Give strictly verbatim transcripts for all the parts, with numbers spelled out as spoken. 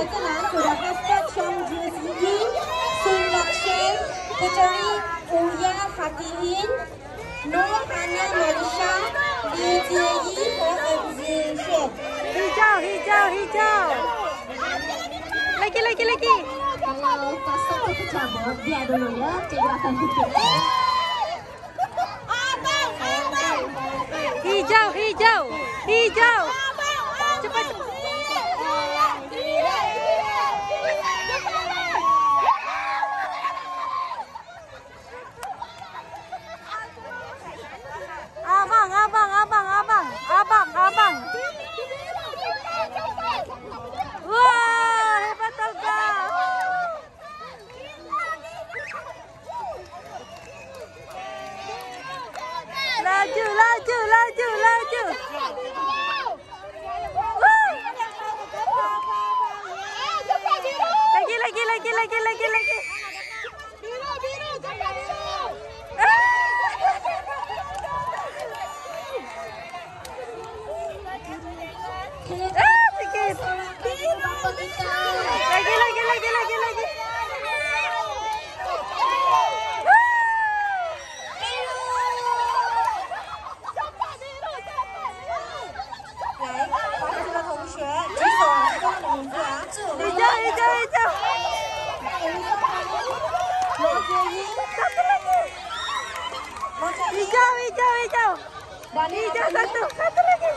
来自男组的 Hashtag Chong Jisyi, Sun Lakshen, Puteri Uya Fatihin, Nur Hana Malaysia, Li Jieyi dan M Zishen. Hijau, hijau, hijau. Lagi, lagi, lagi. Kalau tak satu tercabut, biar dulu ya. Cikgu akan tutup. Hijau, hijau, hijau. Cepat, cepat. Abang, abang, abang, abang, abang, abang. Wah, hebat Olga. Laju, laju, laju, laju. Lagi, lagi, lagi, lagi, lagi, lagi. Biru, biru, gambar biru. Ah, sikit. Lagi, lagi, lagi, lagi, lagi. Hijau, hijau, hijau. Satu lagi. Hijau, hijau, hijau. Hijau satu, satu lagi.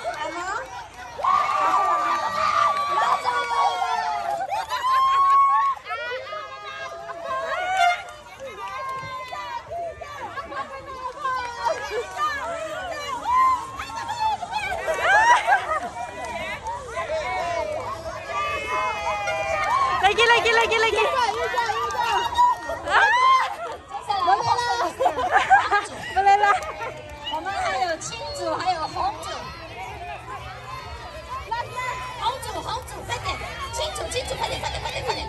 Lagi, lagi, lagi, lagi. Boleh lah. 我们还有青组，还有红组。红组，红组，快点！青组，青组，快点，快点，快点，快点！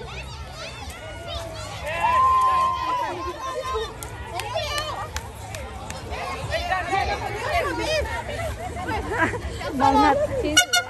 Banget.